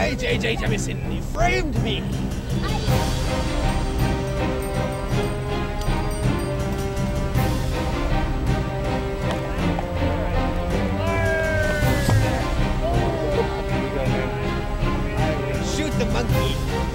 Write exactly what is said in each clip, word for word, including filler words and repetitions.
I, J J Jamison, he framed me. Shoot the monkey.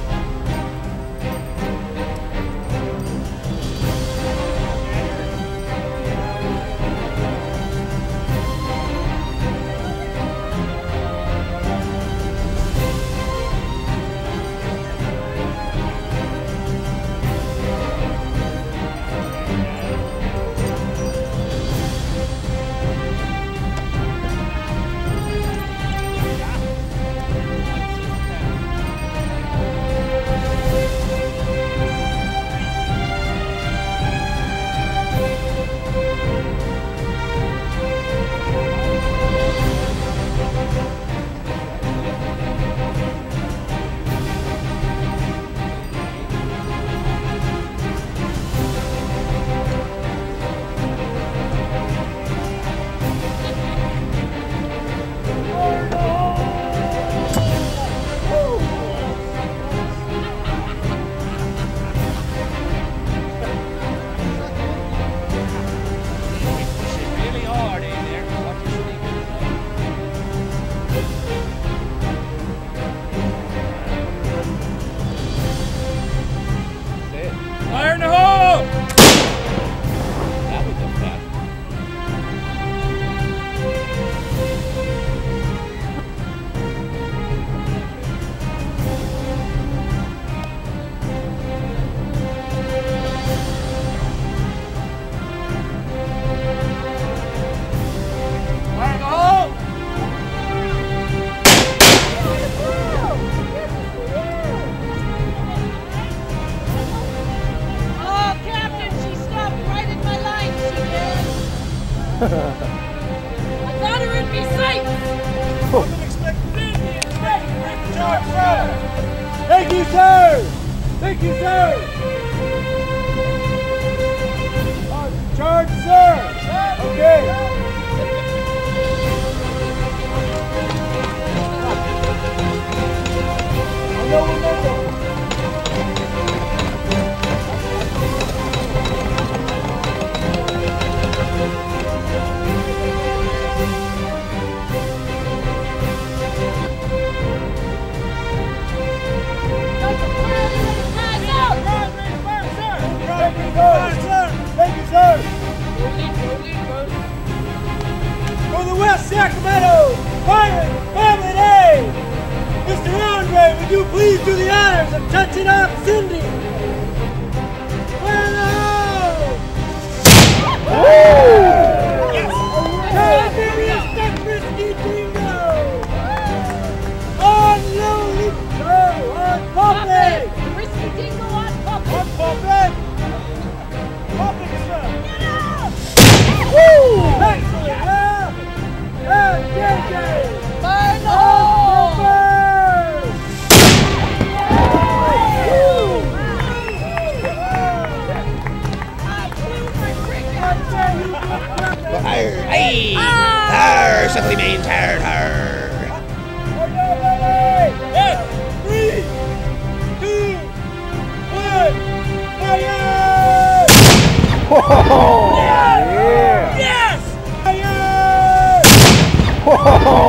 Fire in the hole! That was a fast. Fire in the hole! I got her in me sights! Wasn't expecting Indians ready to break the charge, sir! Thank you, sir! Thank you, sir! On charge, sir! Okay. I know we're not. Thank you, sir! For the West Sacramento Pirate Family Day! Mister Andre, would you please do the honors of touching up Cindy? Fire in the hole! Yes! Tiberius Duckrisky Dingo! On Lonely Go! On Puppet! Risky Dingo on puppet! On Puppet! Puppet, sir! Yeah! Woo! Excellent, yeah! Yeah, J J! Fire in the hole! Arr, hey! Arr, somebody means hard, hard. Three, two, one, fire! Oh, yes! yeah! Yes! Fire! Oh.